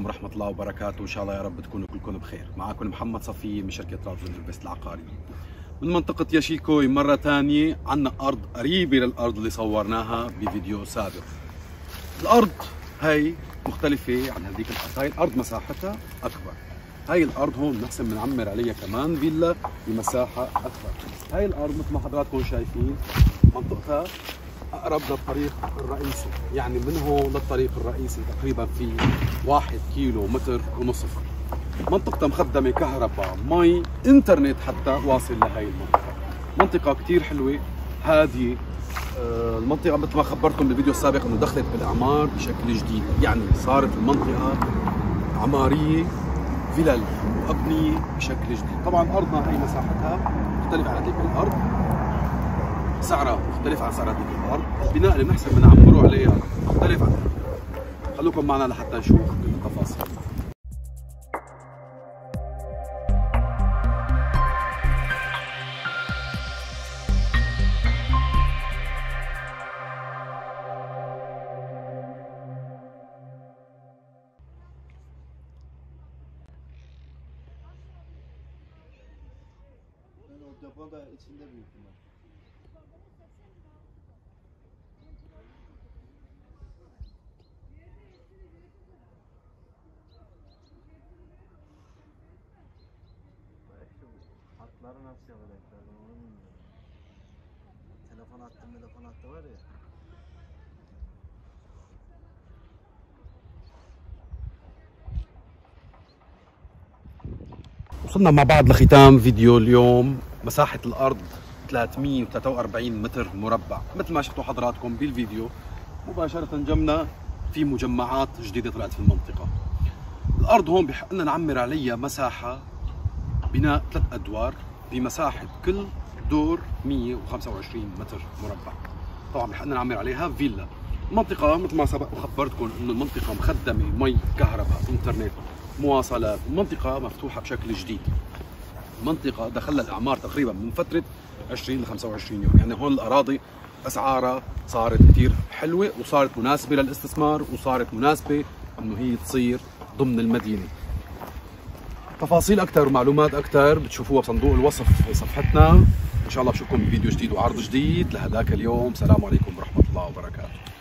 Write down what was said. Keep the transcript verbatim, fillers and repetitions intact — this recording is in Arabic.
ورحمة الله وبركاته. إن شاء الله يا رب تكونوا كلكم بخير. معكم محمد صفية من شركة رادفون انفست العقارية من منطقة ياشيكوي. مرة ثانية عنا أرض قريبة للأرض اللي صورناها بفيديو سابق. الأرض هي مختلفة عن هذيك الأرض، هاي الأرض مساحتها أكبر. هاي الأرض هون بنحسن بنعمر عليها كمان فيلا بمساحة أكبر. هاي الأرض مثل ما حضراتكم شايفين منطقتها أقرب للطريق الرئيسي، يعني من هون للطريق الرئيسي تقريبا في واحد كيلو متر ونصف. منطقتها مخدمة كهرباء، مي، انترنت حتى واصل لهي المنطقة. منطقة كتير حلوة هادية. المنطقة مثل ما خبرتكم بالفيديو السابق انه دخلت بالاعمار بشكل جديد، يعني صارت المنطقة عمارية فلل وابنية بشكل جديد. طبعا ارضنا هي مساحتها مختلفة عن هذيك الارض، سعرها مختلف عن سعر هذيك الارض، البناء اللي بنحسن بنعمره عليها مختلف عنها. خلوكم معنا لحتى نشوف كل التفاصيل. Depo da içinde büyük ihtimal. Hatları nasıl yapacaklar onu bilmiyorum. Telefon hattı, telefon hattı var ya. وصلنا مع بعض لختام فيديو اليوم. مساحة الأرض ثلاثمية وثلاثة وأربعين متر مربع مثل ما شفتوا حضراتكم بالفيديو. مباشرة جنبنا في مجمعات جديدة طلعت في المنطقة. الأرض هون بحق لنا نعمر عليها مساحة بناء ثلاث أدوار بمساحة كل دور مية وخمسة وعشرين متر مربع. طبعا بحق لنا نعمر عليها فيلا. المنطقة مثل ما سبق وخبرتكم إنه المنطقة مخدمة مي، كهرباء، إنترنت، مواصلات. المنطقة مفتوحة بشكل جديد. منطقة دخلها الأعمار تقريبا من فترة عشرين ل خمسة وعشرين يوم، يعني هون الأراضي أسعارها صارت كثير حلوة وصارت مناسبة للاستثمار وصارت مناسبة إنه هي تصير ضمن المدينة. تفاصيل أكثر ومعلومات أكثر بتشوفوها بصندوق الوصف في صفحتنا. إن شاء الله بشوفكم بفيديو جديد وعرض جديد. لهداك اليوم سلام عليكم ورحمة الله وبركاته.